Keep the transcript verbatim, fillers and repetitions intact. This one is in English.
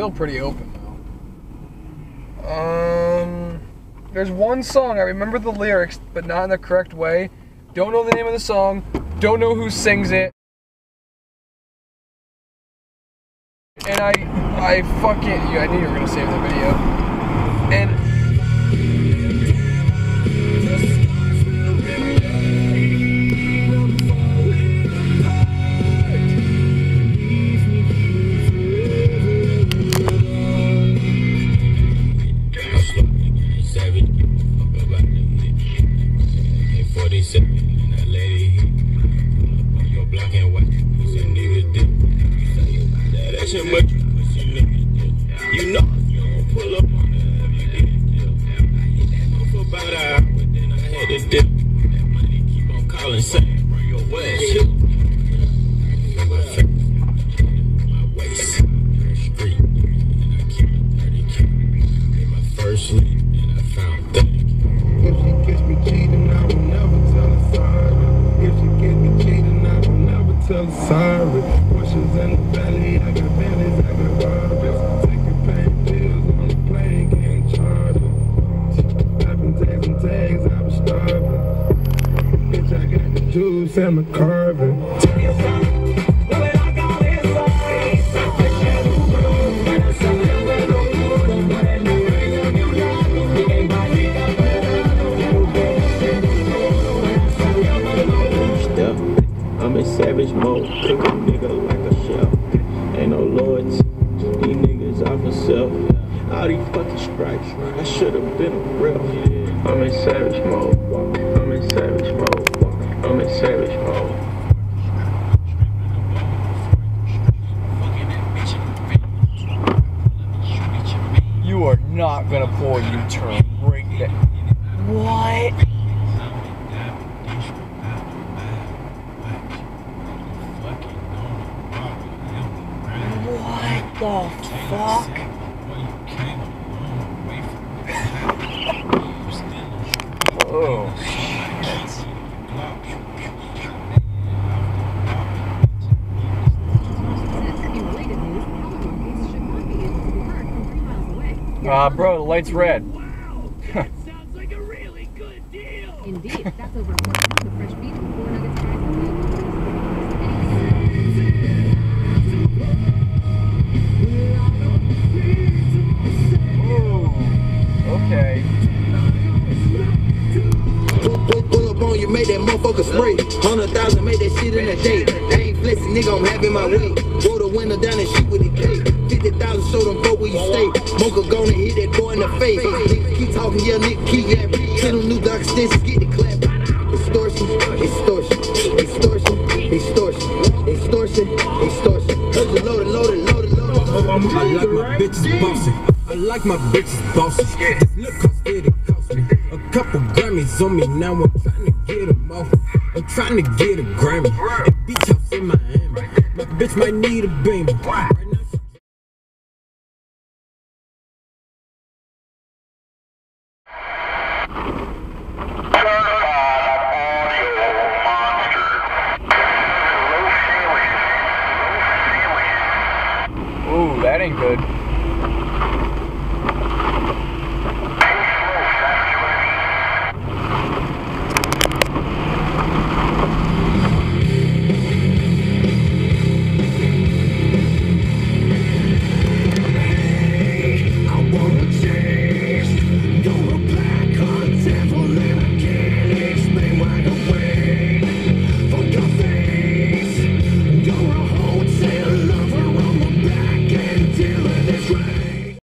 still pretty open though. Um, there's one song I remember the lyrics, but not in the correct way. Don't know the name of the song. Don't know who sings it. And I, I fucking, yeah, I knew you were gonna save the video. And. You know, pull up on about an hour, then I had to dip. That money keep on calling, saying, bring your waist. My waist, street, and I keep it thirty K. In my first lead, and I found thirty K. If she catch me cheating, I will never tell her sorry. If she catch me cheating, I will never tell her sorry. Pushes in the belly, I got bellies, I got barbers. Taking pain pills on the plane, can't charge it. Tapping tags and tags, I was starving. Bitch, I got the juice and my carving. I'm in savage mode, pick a nigga like a shell. Ain't no loyalty, these niggas off myself. All these fucking stripes, I should've been a real. I'm in savage mode, I'm in savage mode, I'm in savage mode. You are not gonna pull a U-turn right there. What? What the fuck? Oh. Ah, uh, bro, the light's red. Wow, that sounds like a really good deal. Indeed, that's over four pounds of fresh beef and four nuggets, fries, and okay. Pull, pull up on you, make that motherfucker spray. Hundred thousand, make that shit in a day. I ain't flexing, nigga, I'm having my way. Roll the window down and shoot with the cake. Fifty thousand, show them vote where you stay. Mocha gonna hit that boy in the face. Nigga keep talking, yeah, nigga keep yapping. Send them new dark extensions, get the clap. Extortion, extortion, extortion, extortion, extortion, extortion. Heard you loaded, loaded, loaded, loaded. I like my bitches bossy. I like my bitches bossy. This look cost it, it cost me a couple Grammys on me. Now I'm trying to get them off. I'm trying to get a Grammy. And beach house in Miami. My bitch might need a beamer. Right now, Ooh, that ain't good.